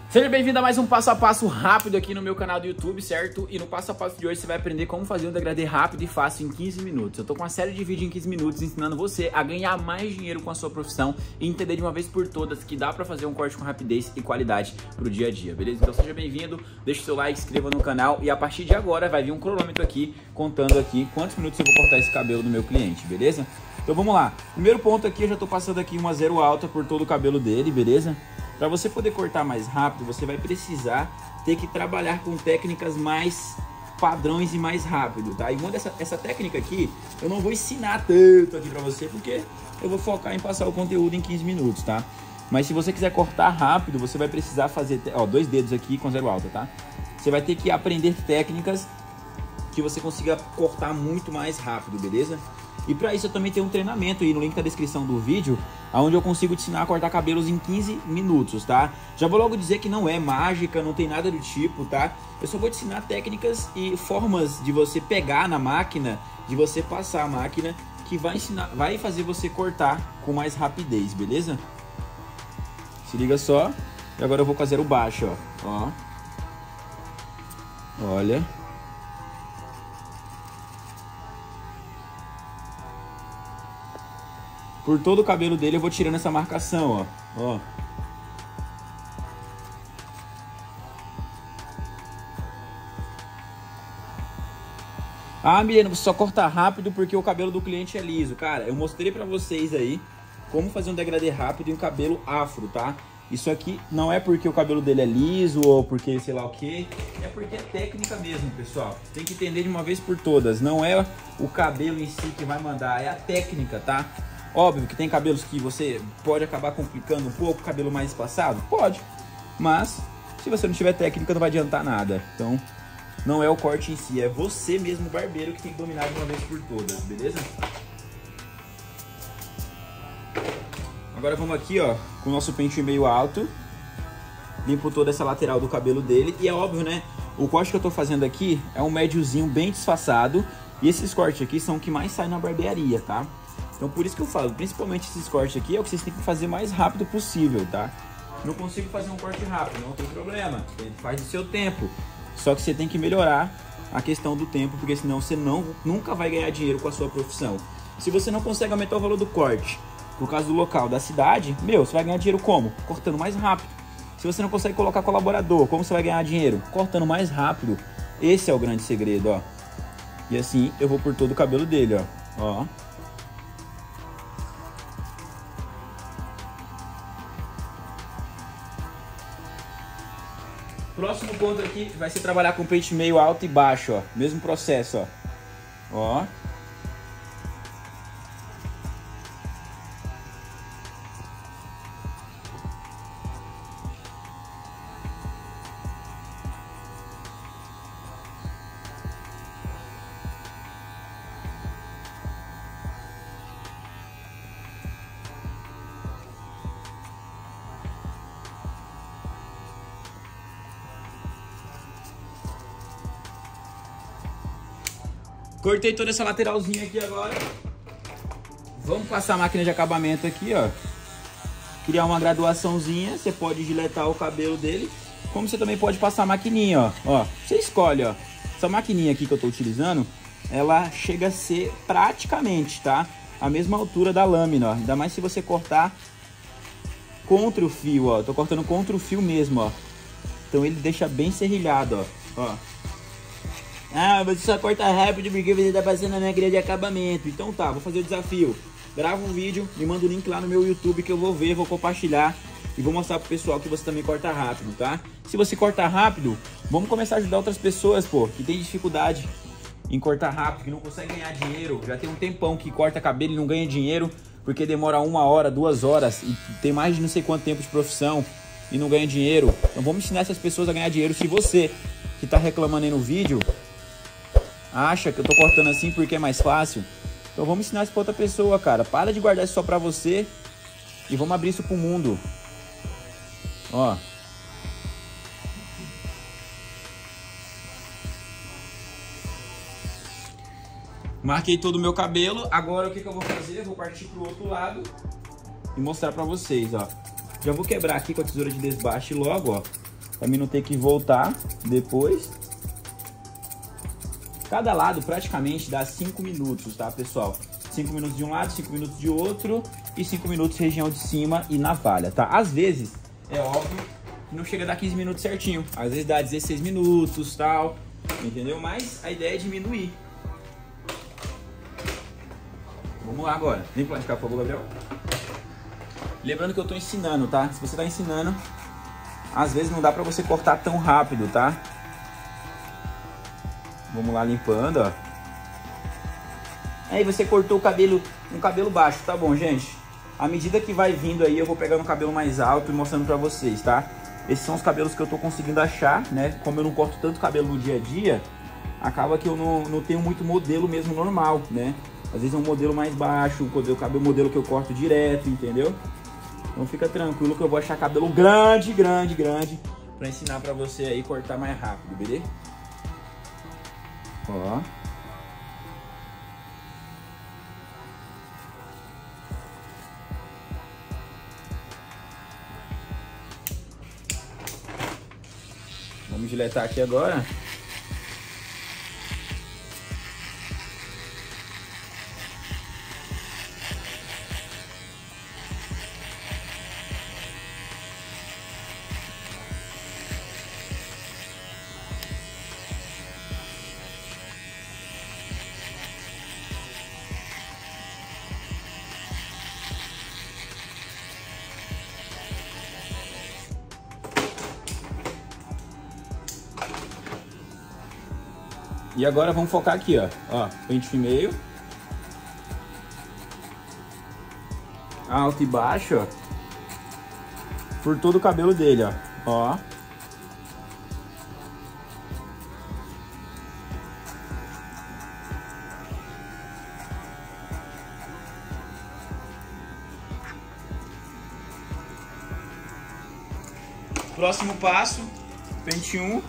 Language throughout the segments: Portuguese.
Seja bem-vindo a mais um passo a passo rápido aqui no meu canal do YouTube, certo? E no passo a passo de hoje você vai aprender como fazer um degradê rápido e fácil em 15 minutos. Eu tô com uma série de vídeos em 15 minutos ensinando você a ganhar mais dinheiro com a sua profissão e entender de uma vez por todas que dá pra fazer um corte com rapidez e qualidade pro dia a dia, beleza? Então seja bem-vindo, deixa o seu like, se inscreva no canal e a partir de agora vai vir um cronômetro aqui contando aqui quantos minutos eu vou cortar esse cabelo do meu cliente, beleza? Então vamos lá. Primeiro ponto aqui, eu já tô passando aqui uma zero alta por todo o cabelo dele, beleza? Para você poder cortar mais rápido, você vai precisar ter que trabalhar com técnicas mais padrões e mais rápido, tá? E uma essa técnica aqui, eu não vou ensinar tanto aqui para você, porque eu vou focar em passar o conteúdo em 15 minutos, tá? Mas se você quiser cortar rápido, você vai precisar fazer, ó, 2 dedos aqui com zero alta, tá? Você vai ter que aprender técnicas que você consiga cortar muito mais rápido, beleza? E para isso eu também tenho um treinamento aí no link da descrição do vídeo, onde eu consigo te ensinar a cortar cabelos em 15 minutos, tá? Já vou logo dizer que não é mágica, não tem nada do tipo, tá? Eu só vou te ensinar técnicas e formas de você pegar na máquina, de você passar a máquina, que vai fazer você cortar com mais rapidez, beleza? Se liga só. E agora eu vou fazer o baixo, ó. Olha. Por todo o cabelo dele eu vou tirando essa marcação, ó. Ah, Milena, você só corta rápido porque o cabelo do cliente é liso. Cara, eu mostrei pra vocês aí como fazer um degradê rápido em um cabelo afro, tá? Isso aqui não é porque o cabelo dele é liso ou porque sei lá o que, é porque é técnica mesmo, pessoal. Tem que entender de uma vez por todas. Não é o cabelo em si que vai mandar, é a técnica, tá? Óbvio que tem cabelos que você pode acabar complicando um pouco, cabelo mais espaçado? Pode, mas se você não tiver técnica não vai adiantar nada. Então não é o corte em si, é você mesmo, barbeiro, que tem que dominar de uma vez por todas, beleza? Agora vamos aqui, ó, com o nosso pente meio alto. Limpo toda essa lateral do cabelo dele. E é óbvio, né, o corte que eu tô fazendo aqui é um médiozinho bem disfarçado. E esses cortes aqui são o que mais sai na barbearia, tá? Então por isso que eu falo, principalmente esses cortes aqui é o que vocês têm que fazer o mais rápido possível, tá? Não consigo fazer um corte rápido, não tem problema, faz o seu tempo. Só que você tem que melhorar a questão do tempo, porque senão você nunca vai ganhar dinheiro com a sua profissão. Se você não consegue aumentar o valor do corte, por causa do local, da cidade, você vai ganhar dinheiro como? Cortando mais rápido. Se você não consegue colocar colaborador, como você vai ganhar dinheiro? Cortando mais rápido. Esse é o grande segredo, ó. E assim eu vou por todo o cabelo dele, ó. Próximo ponto aqui vai ser trabalhar com pente meio alto e baixo, ó. Mesmo processo, ó. Cortei toda essa lateralzinha aqui agora. Vamos passar a máquina de acabamento aqui, ó. Criar uma graduaçãozinha. Você pode giletar o cabelo dele, como você também pode passar a maquininha, ó. Você escolhe, ó. Essa maquininha aqui que eu tô utilizando, ela chega a ser praticamente, tá? A mesma altura da lâmina, ó. Ainda mais se você cortar contra o fio, ó. Tô cortando contra o fio mesmo, ó. Então ele deixa bem serrilhado, ó. Ah, você só corta rápido porque você tá passando na máquina de acabamento. Então tá, vou fazer o desafio. Grava um vídeo, me manda o link lá no meu YouTube que eu vou ver, vou compartilhar e vou mostrar pro pessoal que você também corta rápido, tá? Se você cortar rápido, vamos começar a ajudar outras pessoas, pô, que tem dificuldade em cortar rápido, que não consegue ganhar dinheiro. Já tem um tempão que corta cabelo e não ganha dinheiro porque demora 1 hora, 2 horas e tem mais de não sei quanto tempo de profissão e não ganha dinheiro. Então vamos ensinar essas pessoas a ganhar dinheiro. Se você que tá reclamando aí no vídeo acha que eu tô cortando assim porque é mais fácil, então vamos ensinar isso pra outra pessoa, cara. Para de guardar isso só pra você e vamos abrir isso pro mundo. Ó. Marquei todo o meu cabelo. Agora o que eu vou fazer? Eu vou partir pro outro lado e mostrar pra vocês, ó. Já vou quebrar aqui com a tesoura de desbaste logo, ó. Pra mim não ter que voltar depois. Cada lado praticamente dá 5 minutos, tá, pessoal? 5 minutos de um lado, 5 minutos de outro e 5 minutos região de cima e navalha, tá? Às vezes, é óbvio que não chega a dar 15 minutos certinho. Às vezes dá 16 minutos, tal, entendeu? Mas a ideia é diminuir. Vamos lá agora. Vem pra lá de cá, por favor, Gabriel. Lembrando que eu tô ensinando, tá? Se você tá ensinando, às vezes não dá pra você cortar tão rápido, tá? Vamos lá limpando, ó. Aí você cortou o cabelo, um cabelo baixo, tá bom, gente? À medida que vai vindo aí, eu vou pegando o cabelo mais alto e mostrando pra vocês, tá? Esses são os cabelos que eu tô conseguindo achar, né? Como eu não corto tanto cabelo no dia a dia, acaba que eu não tenho muito modelo mesmo normal, né? Às vezes é um modelo mais baixo, o cabelo modelo que eu corto direto, entendeu? Então fica tranquilo que eu vou achar cabelo grande, pra ensinar pra você aí cortar mais rápido, beleza? Ó. Vamos diletar aqui agora. E agora vamos focar aqui, ó, pente meio, alto e baixo, ó, por todo o cabelo dele, ó. Próximo passo, pente 1.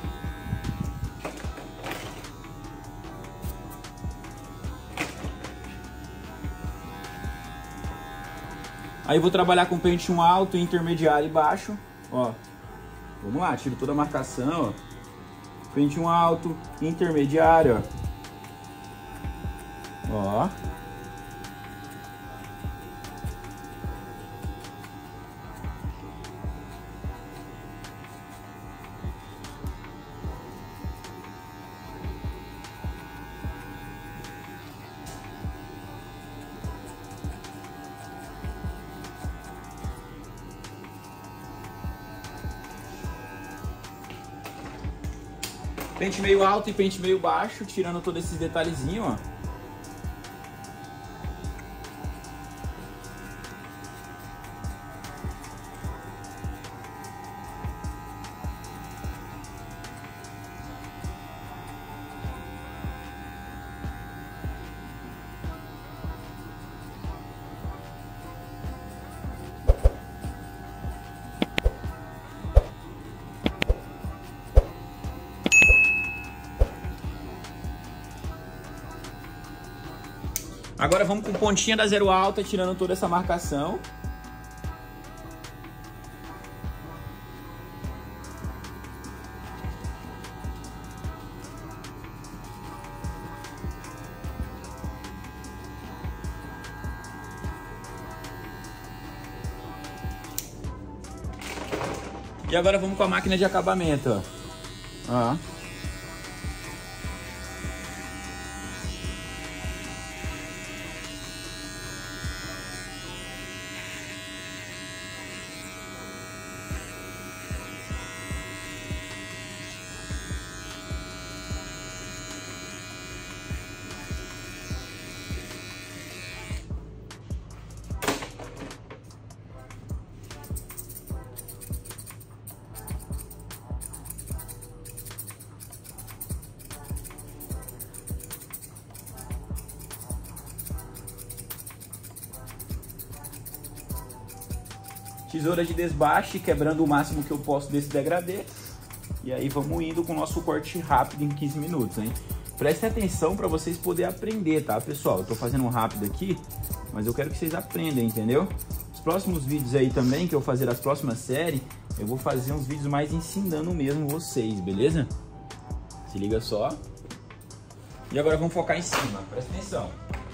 Aí eu vou trabalhar com pente 1 alto, intermediário e baixo, ó. Vamos lá, tiro toda a marcação, ó. Pente 1 alto, intermediário, ó. Pente meio alto e pente meio baixo, tirando todos esses detalhezinhos, ó. Agora vamos com pontinha da zero alta, tirando toda essa marcação. E agora vamos com a máquina de acabamento, ó. Tesoura de desbaste, quebrando o máximo que eu posso desse degradê. E aí vamos indo com o nosso corte rápido em 15 minutos, hein? Prestem atenção para vocês poderem aprender, tá, pessoal? Eu tô fazendo um rápido aqui, mas eu quero que vocês aprendam, entendeu? próximos vídeos aí também, que eu vou fazer as próximas séries, eu vou fazer uns vídeos mais ensinando mesmo vocês, beleza? Se liga só. E agora vamos focar em cima, presta atenção.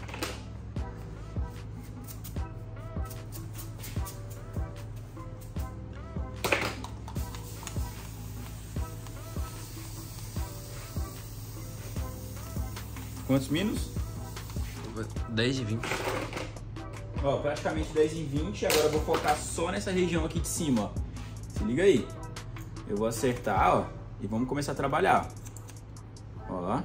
Quantos minutos? 10 e 20. Ó, praticamente 10 em 20. Agora eu vou focar só nessa região aqui de cima, ó. Se liga aí. Eu vou acertar, ó. E vamos começar a trabalhar. Ó.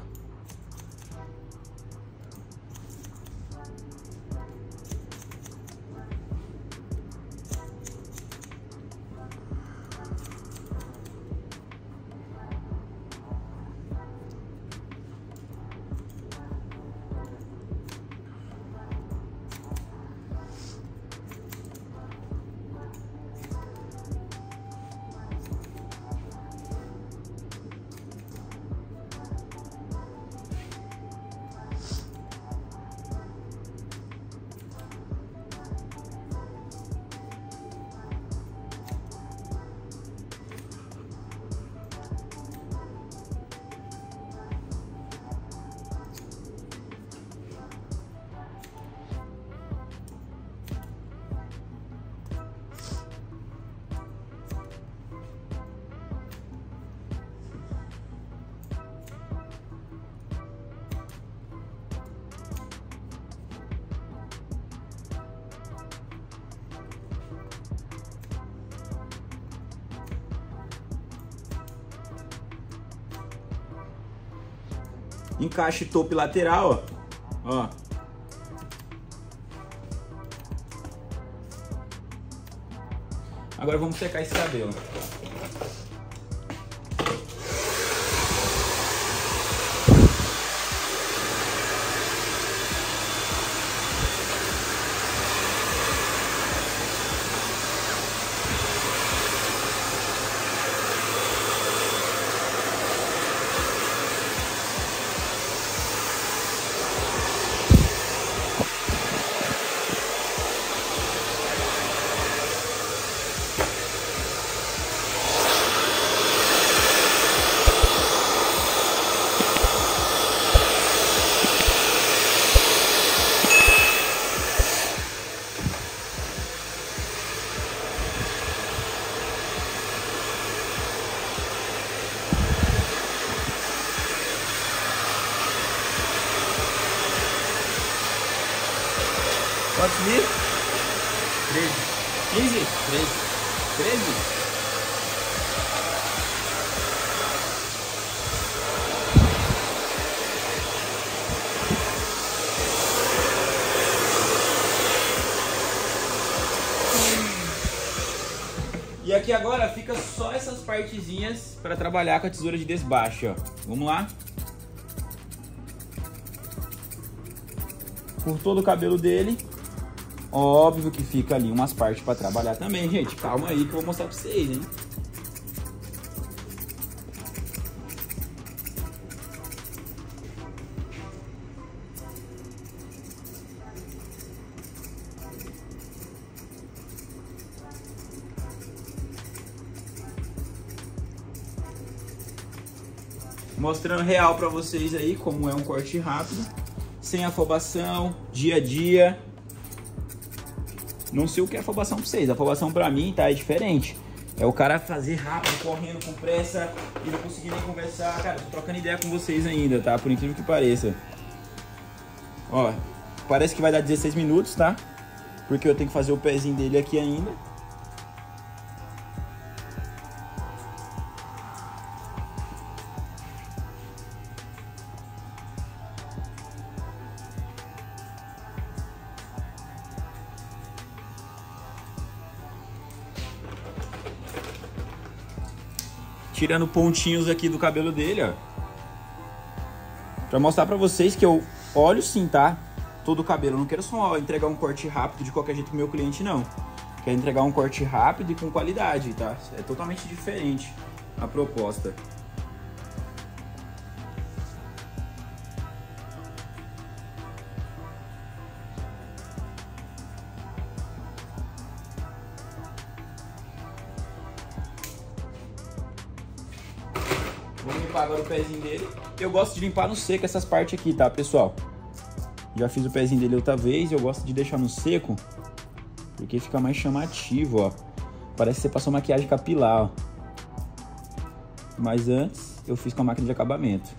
Encaixe topo e lateral, ó. Ó. Agora vamos secar esse cabelo. Quantos mil? 13. 15? 13. 13? E aqui agora fica só essas partezinhas para trabalhar com a tesoura de desbaixo, ó. Vamos lá? Por todo o cabelo dele. Óbvio que fica ali umas partes para trabalhar também, gente. Calma aí que eu vou mostrar para vocês, hein? Mostrando real para vocês aí como é um corte rápido, sem afobação, dia a dia. Não sei o que é afobação pra vocês, a afobação pra mim tá, é diferente. É o cara fazer rápido, correndo com pressa e não conseguir nem conversar. Cara, tô trocando ideia com vocês ainda, tá? Por incrível que pareça. Ó, parece que vai dar 16 minutos, tá? Porque eu tenho que fazer o pezinho dele aqui ainda. Tirando pontinhos aqui do cabelo dele, ó. Pra mostrar pra vocês que eu olho sim, tá? Todo o cabelo. Eu não quero só entregar um corte rápido de qualquer jeito pro meu cliente, não. Quero entregar um corte rápido e com qualidade, tá? É totalmente diferente a proposta. Vamos limpar agora o pezinho dele. Eu gosto de limpar no seco essas partes aqui, tá, pessoal? Já fiz o pezinho dele outra vez. Eu gosto de deixar no seco, porque fica mais chamativo, ó. Parece que você passou maquiagem capilar, ó. Mas antes, eu fiz com a máquina de acabamento.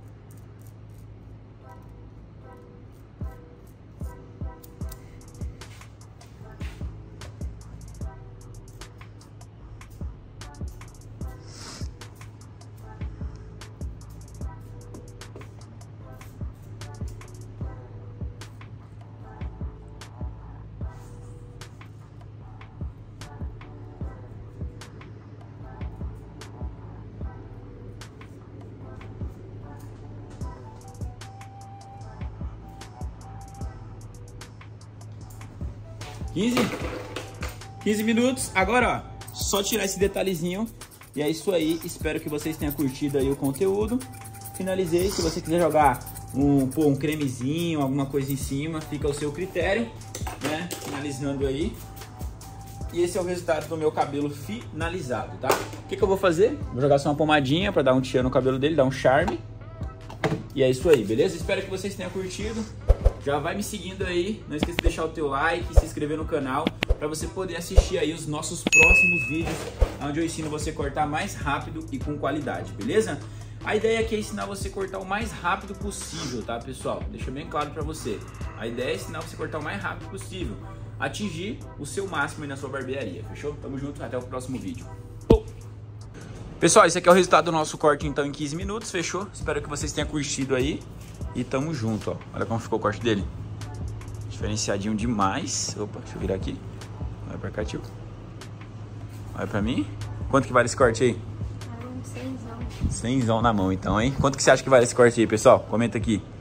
Quinze minutos. Agora, ó, só tirar esse detalhezinho. E é isso aí. Espero que vocês tenham curtido aí o conteúdo. Finalizei. Se você quiser jogar um cremezinho, alguma coisa em cima, fica ao seu critério, né? Finalizando aí. E esse é o resultado do meu cabelo finalizado, tá? O que eu vou fazer? Vou jogar só uma pomadinha pra dar um tchan no cabelo dele, dar um charme. E é isso aí, beleza? Espero que vocês tenham curtido. Já vai me seguindo aí, não esqueça de deixar o teu like, se inscrever no canal, para você poder assistir aí os nossos próximos vídeos, onde eu ensino você a cortar mais rápido e com qualidade, beleza? A ideia aqui é ensinar você a cortar o mais rápido possível, tá, pessoal? Deixa bem claro para você. A ideia é ensinar você a cortar o mais rápido possível, atingir o seu máximo aí na sua barbearia, fechou? Tamo junto, até o próximo vídeo. Pessoal, esse aqui é o resultado do nosso corte, então, em 15 minutos, fechou? Espero que vocês tenham curtido aí. E tamo junto, ó. Olha como ficou o corte dele. Diferenciadinho demais. Opa, deixa eu virar aqui. Vai pra cá, tio. Olha pra mim. Quanto que vale esse corte aí? 100zão. 100zão na mão, então, hein? Quanto que você acha que vale esse corte aí, pessoal? Comenta aqui.